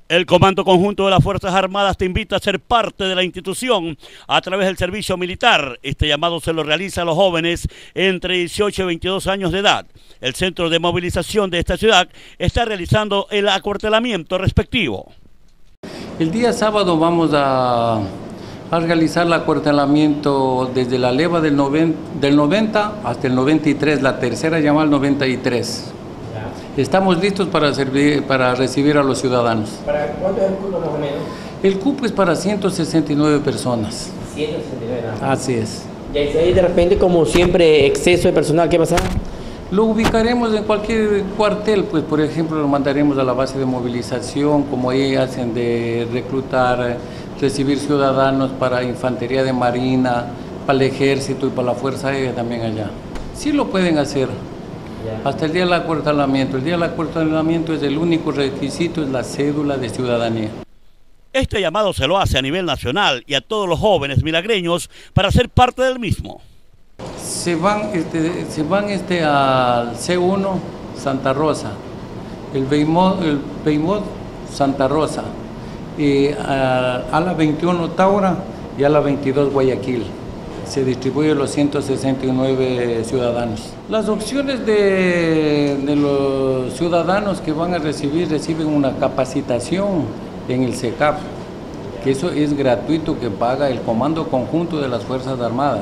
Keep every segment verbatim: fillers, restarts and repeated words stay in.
El Comando Conjunto de las Fuerzas Armadas te invita a ser parte de la institución a través del servicio militar. Este llamado se lo realiza a los jóvenes entre dieciocho y veintidós años de edad. El centro de movilización de esta ciudad está realizando el acuartelamiento respectivo. El día sábado vamos a, a realizar el acuartelamiento desde la leva del, noven, del noventa hasta el noventa y tres, la tercera llamada al noventa y tres. Estamos listos para, servir, para recibir a los ciudadanos. ¿Para cuánto es el cupo más o menos? El cupo es para ciento sesenta y nueve personas. ciento sesenta y nueve, ¿no? Así es. Y ahí de repente, como siempre, exceso de personal, ¿qué pasa? Lo ubicaremos en cualquier cuartel, pues por ejemplo lo mandaremos a la base de movilización, como ahí hacen de reclutar, recibir ciudadanos para infantería de marina, para el ejército y para la fuerza aérea también allá. Sí lo pueden hacer. Hasta el día del acuartelamiento. El día del acuartelamiento es el único requisito, es la cédula de ciudadanía. Este llamado se lo hace a nivel nacional y a todos los jóvenes milagreños para ser parte del mismo. Se van, este, se van este, al C uno Santa Rosa, el Beimod, el Beimod Santa Rosa, y a, a la veintiuno Taura y a la veintidós Guayaquil. Se distribuyen los ciento sesenta y nueve ciudadanos. Las opciones de, de los ciudadanos que van a recibir, reciben una capacitación en el C E C A P, que eso es gratuito, que paga el Comando Conjunto de las Fuerzas Armadas.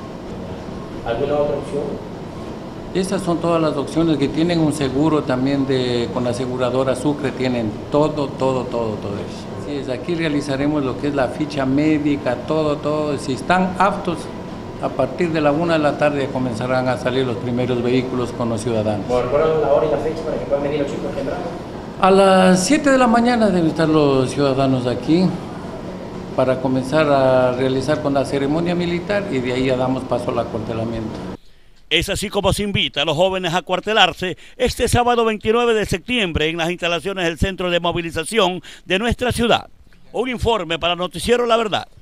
¿Alguna otra opción? Estas son todas las opciones que tienen un seguro también de, con la aseguradora Sucre, tienen todo, todo, todo, todo eso. Así es, aquí realizaremos lo que es la ficha médica, todo, todo. Si están aptos, a partir de la una de la tarde comenzarán a salir los primeros vehículos con los ciudadanos. ¿Por la hora y la fecha para que puedan venir los chicos temprano? A las siete de la mañana deben estar los ciudadanos aquí para comenzar a realizar con la ceremonia militar y de ahí ya damos paso al acuartelamiento. Es así como se invita a los jóvenes a acuartelarse este sábado veintinueve de septiembre en las instalaciones del Centro de Movilización de nuestra ciudad. Un informe para Noticiero La Verdad.